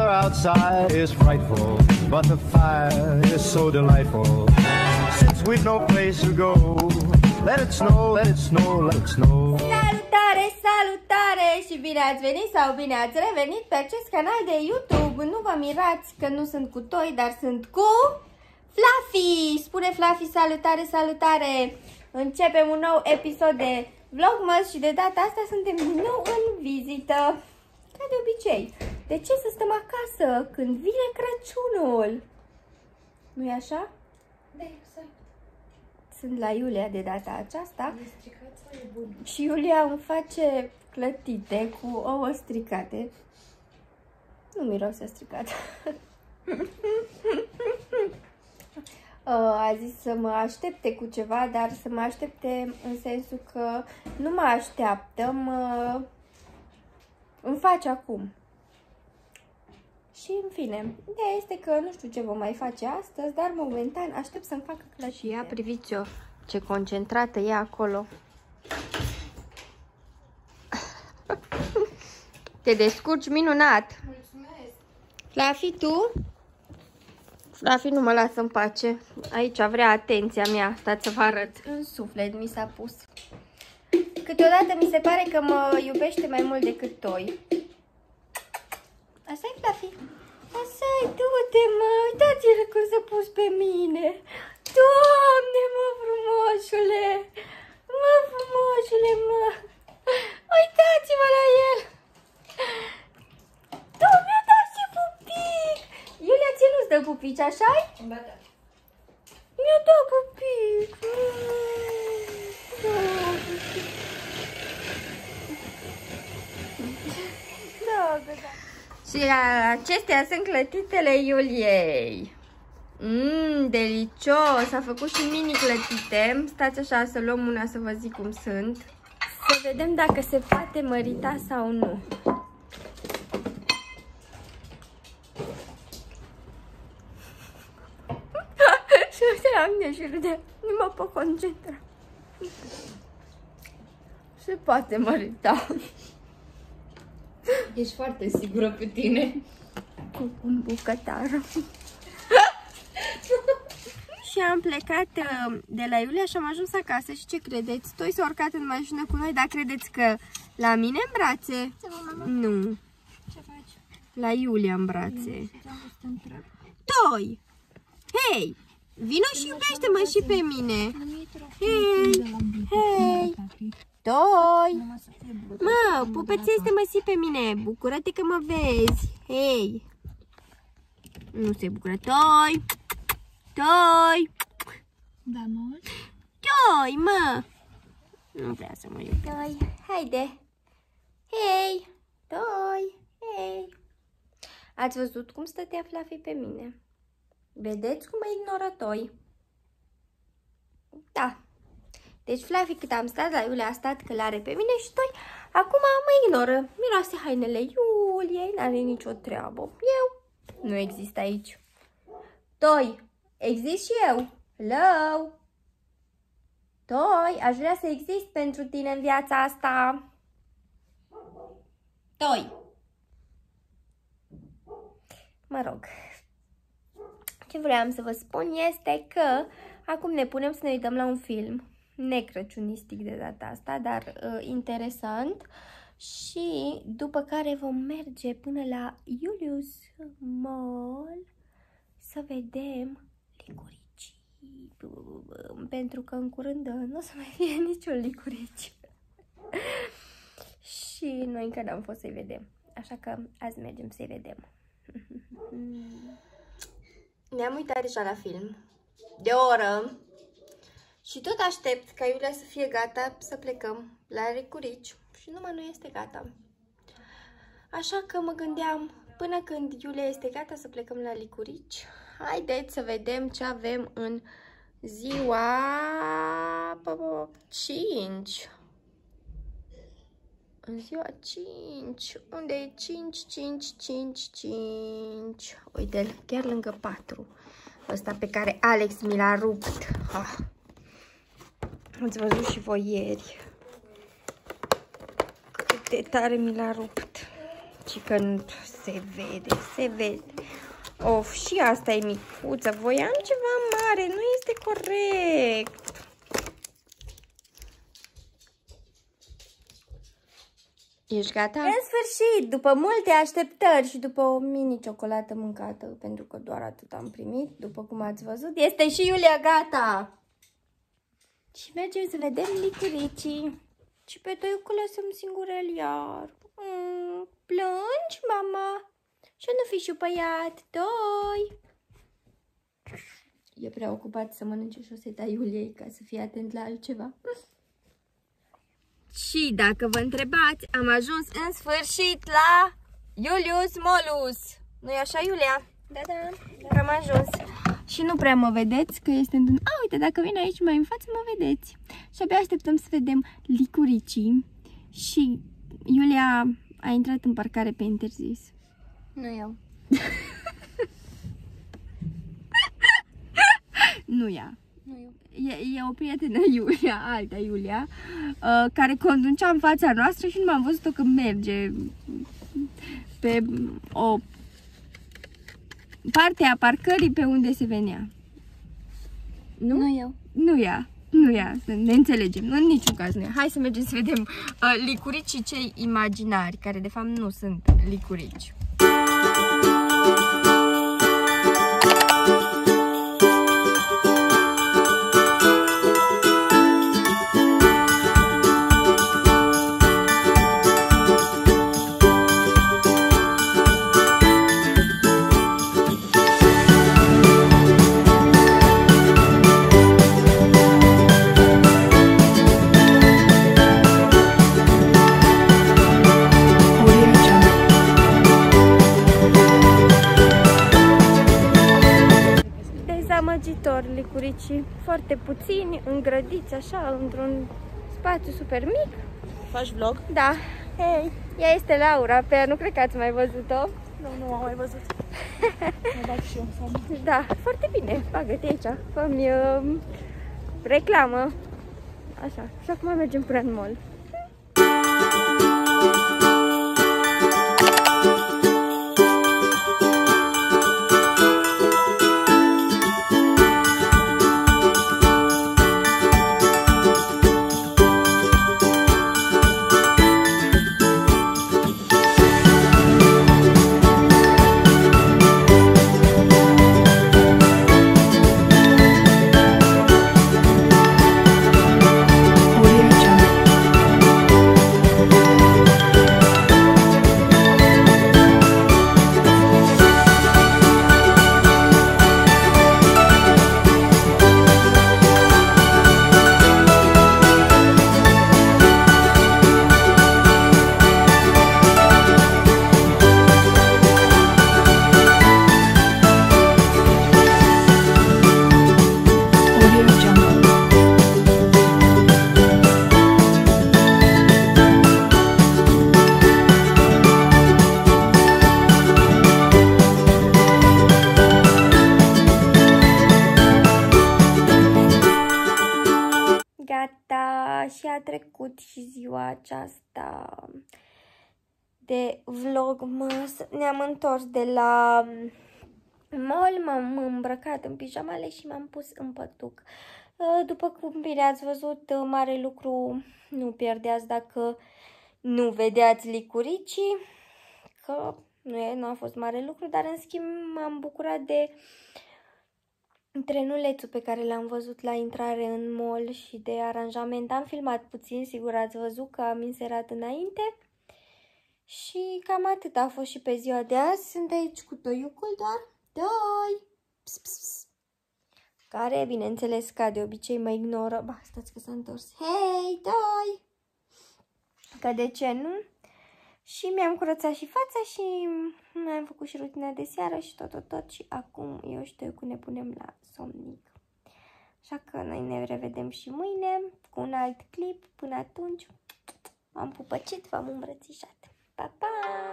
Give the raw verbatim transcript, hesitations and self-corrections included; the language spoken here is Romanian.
outside is frightful, but the fire is so delightful. Since we've no place to go, let it snow, let it snow, let it snow. Salutare, salutare și bine ați venit sau bine ați revenit pe acest canal de YouTube. Nu vă mirați că nu sunt cu Toi, dar sunt cu Fluffy. Spune Fluffy salutare, salutare. Începem un nou episod de Vlogmas și de data asta suntem din nou în vizită. Ca de obicei. De ce să stăm acasă când vine Crăciunul? Nu-i așa? Da, exact. Sunt la Iulia de data aceasta. E stricat sau e bun? Și Iulia îmi face clătite cu ouă stricate. Nu miroase stricat. A zis să mă aștepte cu ceva, dar să mă aștepte în sensul că nu mă așteaptă, mă... îmi face acum. Și în fine, ideea este că nu știu ce vom mai face astăzi, dar momentan aștept să-mi facă clătite. Și ia, priviți-o, ce concentrată e acolo. Te descurci minunat! Mulțumesc! Fluffy, tu? Fluffy nu mă lasă în pace. Aici vrea atenția mea. Stați să vă arăt. În suflet mi s-a pus. Câteodată mi se pare că mă iubește mai mult decât Toi. Asta-i, Fluffy? Asta-i, du-te, mă. Uitați-le cum s-a pus pe mine. Doamne, mă, frumoșule. Mă, frumoșule, mă. Uitați-vă la el. Doamne, da, ce pupic. Iulia, ție nu-ți dă pupici, așa-i? Ba da. Mi-a dat pupic. Da, da, da. Și acestea sunt clătitele Iuliei. Mmm, delicios. A făcut și mini clătite. Stați așa să luăm una să vă zic cum sunt. Să vedem dacă se poate mărita sau nu. Și uite la mine și râde. Nu mă pot concentra. Se poate mărita. Ești foarte sigură pe tine. Cu un bucătar. Și am plecat de la Iulia și am ajuns acasă. Și ce credeți? Toi s-a urcat în mașină cu noi, dar credeți că la mine în brațe? Nu. Ce faci? La Iulia în brațe. Toi! Hei! Vino și iubește-mă și pe mine! Hei! Hei! Toi! Mă, pupețește-mă și pe mine! Bucură-te că mă vezi! Hei! Nu se bucură! Toi! Toi! Da, mă? Toi, mă! Nu vrea să mă iubesc. Toi, haide! Hei! Toi! Hei! Ați văzut cum stătea Fluffy pe mine? Vedeți cum mă ignoră Toi? Da. Deci Fluffy, cât am stat la Iulia, a stat că l-are pe mine și Toi acum mă ignoră. Miroase hainele Iuliei, n-are nicio treabă. Eu nu exist aici. Toi, exist și eu. Hello? Toi, aș vrea să exist pentru tine în viața asta. Toi. Mă rog. Ce vreau să vă spun este că acum ne punem să ne uităm la un film necrăciunistic de data asta, dar uh, interesant, și după care vom merge până la Julius Mall să vedem licurici, pentru că în curând nu o să mai fie niciun licurici. Și noi încă n-am fost să-i vedem, așa că azi mergem să-i vedem. Ne-am uitat deja la film de o oră și tot aștept ca Iulia să fie gata să plecăm la licurici și numai nu este gata. Așa că mă gândeam, până când Iulia este gata să plecăm la licurici, haideți să vedem ce avem în ziua cinci. În ziua cinci. Unde e cinci, cinci, cinci, cinci? Uite-l, chiar lângă patru. Ăsta pe care Alex mi l-a rupt. Ah. Ați văzut și voi ieri. Cât de tare mi l-a rupt. ci că nu se vede, se vede. Of, și asta e micuță. Voiam ceva mare, nu este corect. Ești gata? În sfârșit, după multe așteptări și după o mini ciocolată mâncată, pentru că doar atât am primit, după cum ați văzut, este și Iulia gata. Și mergem să vedem licuricii. Și pe Toi că lăsăm singurel iar. Mm, plângi, mama? Și nu fi șupăiat, Toi. E prea ocupat să mănânce șoseta Iuliei ca să fie atent la altceva. Și dacă vă întrebați, am ajuns în sfârșit la Iulius Molus. Nu-i așa, Iulia? Da, da, da. Am ajuns. Și nu prea mă vedeți, că este într-un... A, uite, dacă vin aici mai în față, mă vedeți. Și abia așteptăm să vedem licuricii. Și Iulia a intrat în parcare pe interzis. Nu eu. Nu ea. Nu eu. E, e o prietenă Iulia, alta Iulia, uh, care conducea în fața noastră și nu m-am văzut-o că merge pe o parte a parcării pe unde se venea. Nu? Nu eu. Nu ea. Nu ea. Ne înțelegem. Nu, în niciun caz nu ea. Hai să mergem să vedem uh, licuricii cei imaginari, care de fapt nu sunt licurici. Licuricii foarte puțini, îngrădiți așa, într-un spațiu super mic. Faci vlog? Da. Hei, ea este Laura, pe ea nu cred că ați mai văzut-o. Nu, nu am mai văzut. Mă bag și eu, fam. Da, foarte bine, bagă-te aici, fă-mi uh, reclamă. Așa, și acum mergem până în mall. Și a trecut și ziua aceasta de vlogmas. Ne-am întors de la mall, m-am îmbrăcat în pijamale și m-am pus în pătuc. După cum bine ați văzut, mare lucru nu pierdeați dacă nu vedeați licuricii, că nu, e, nu a fost mare lucru, dar în schimb m-am bucurat de trenulețul pe care l-am văzut la intrare în mall și de aranjament. Am filmat puțin, sigur ați văzut că am inserat înainte. Și cam atât a fost și pe ziua de azi. Sunt aici cu Toiucul doar. Toi! Ps, ps, ps. Care, bineînțeles, ca de obicei mă ignoră. Ba, stați că s-a întors. Hei, Toi! Că de ce nu? Și mi-am curățat și fața și mi-am făcut și rutina de seară și tot, tot, tot. Și acum eu și Toiucul ne punem la somnic. Așa că noi ne revedem și mâine cu un alt clip. Până atunci, m-am pupăcit, v-am îmbrățișat. Pa, pa!